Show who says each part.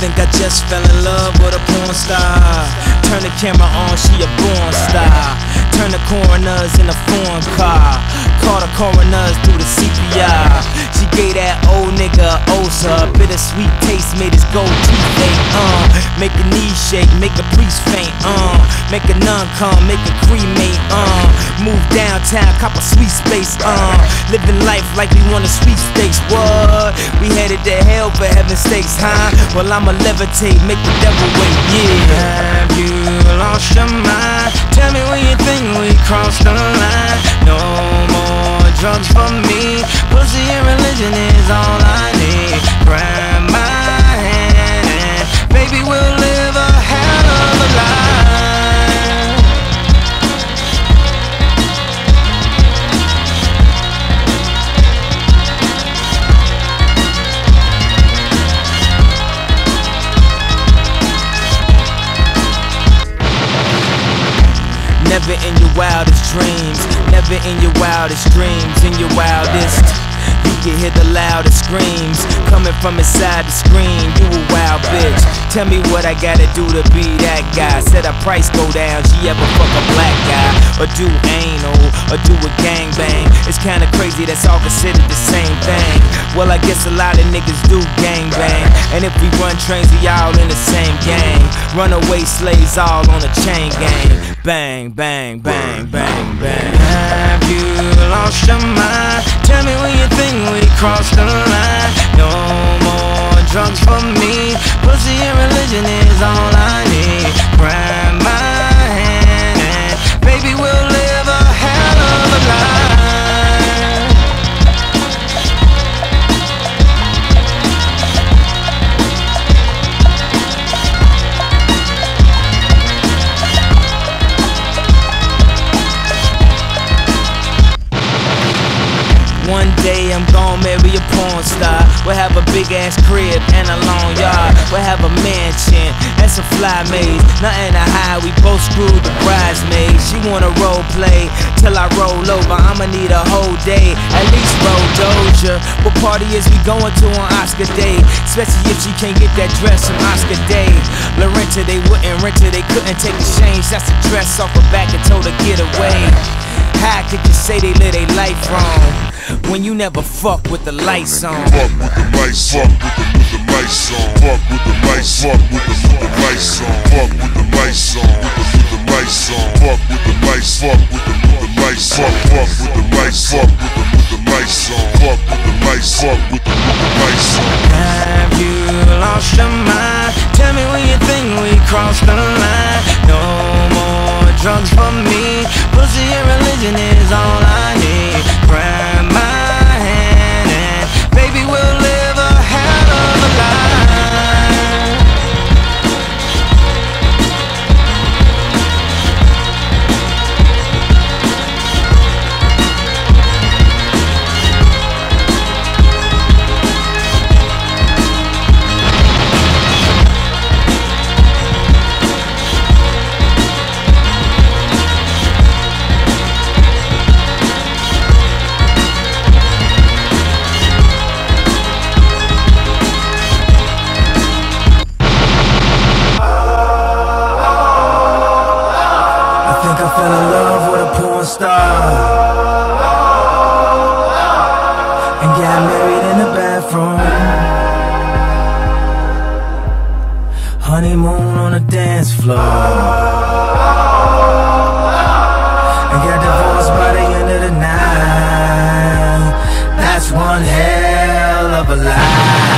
Speaker 1: think I just fell in love with a porn star. Turn the camera on, she a born star. Turn the coroners in a foreign car. Call the coroners through the CPR. She gave that old nigga a ulcer. Bittersweet taste made his gold teeth ache. Make a knee shake, make a priest faint. Make a nun come, make a cremate. Move downtown, cop a sweet space. Living life like we won a sweepstakes. What? We headed to hell for heaven's sakes, huh? Well, I'ma levitate, make the devil wait, yeah. Have you lost your mind? Tell me when you think we crossed the line. No more drugs for me. Pussy and religion is all I need. Grab my hand and baby, we'll live a hell of a life. Never in your wildest dreams, never in your wildest dreams, in your wildest. You can hear the loudest screams coming from inside the screen. You a wild bitch. Tell me what I gotta do to be that guy. Said her price go down, she ever fuck a black guy, or do anal, or do a gangbang. It's kinda crazy, that's all considered the same thing. Well, I guess a lot of niggas do gangbang, and if we run trains, we all in the same gang. Runaway slaves all on a chain gang. Bang, bang, bang, bang, bang. Have you lost your mind? Tell me when you think we crossed the line. No more drugs for me. Pussy and religion is all I need. Grab my hand and baby, we'll live a hell of a life. One day I'm gon' marry a porn star. We'll have a big ass crib and a long yard. We'll have a mansion and some fly maids. Nothing to hide, we both screwed the bridesmaids. She wanna role play till I roll over. I'ma need a whole day, at least roll Doja. What party is we going to on Oscar Day? Especially if she can't get that dress from Oscar Day. Lorenta, they wouldn't rent her, they couldn't take the change. That's the dress off her back and told her get away. How could you say they live their life wrong when you never fuck with the lights on?
Speaker 2: Fuck with the lights on. With the lights on. Fuck with the lights on. With the lights on. Fuck with the lights on. With the lights on. Fuck with the lights. Fuck with the lights. Fuck with the lights. Fuck with the lights on. Fuck with the lights. Fuck with the lights on.
Speaker 1: Have you lost your mind? Tell me when you think we crossed the line. No more drugs for me. Pussy and religion is all I need. Grab my hand and baby, we'll live a hell of a life. Fell in love with a porn star and got married in the bathroom. Honeymoon on the dance floor and got divorced by the end of the night. That's one hell of a lie.